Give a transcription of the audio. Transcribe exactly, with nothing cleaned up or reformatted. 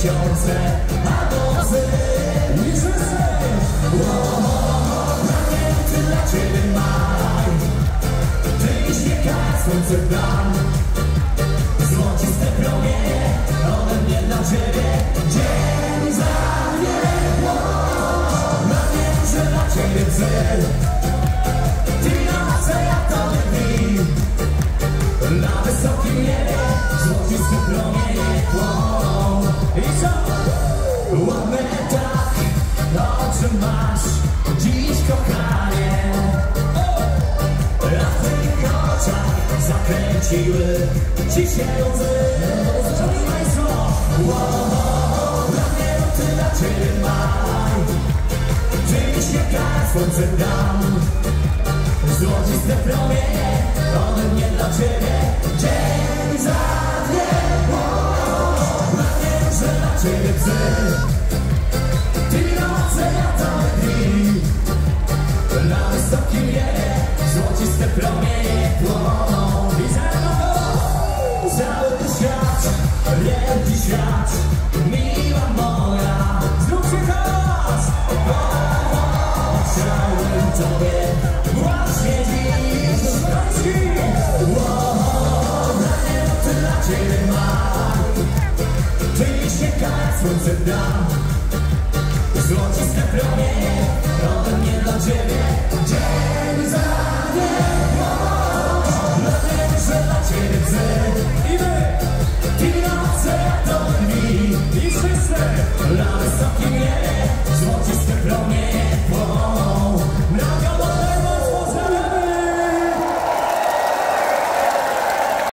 miesiące, a nocy i wszyscy. Na niebie dla ciebie maj, ty śniega słońce dam. Złociste promienie, ode mnie dla ciebie, dzień za niebo. Na niebie dla ciebie cel, ty na noce, ja tobie dni. Na wysokim niebie, złociste promienie płoną. I co? Ładny tak, oczy masz dziś, kochanie. A w twych oczach zakręciły ci się łzy. Szanowni Państwo, dla mnie to ty, dla ciebie maj. Ty śniega słońce dam. Złociste promienie, ode mnie dla ciebie, dzień za niebo. Na mnie, że dla ciebie cel, ty noce, ja tobie dni. Na wysokim niebie, złociste promienie płoną. I ze mną cały ten świat, wielki świat, miła moja. Zróbcie hałas, bo chciałem tobie właśnie dziś. Polski, dla mnie to ty, dla ciebie mam. Ty śniega słońce dam.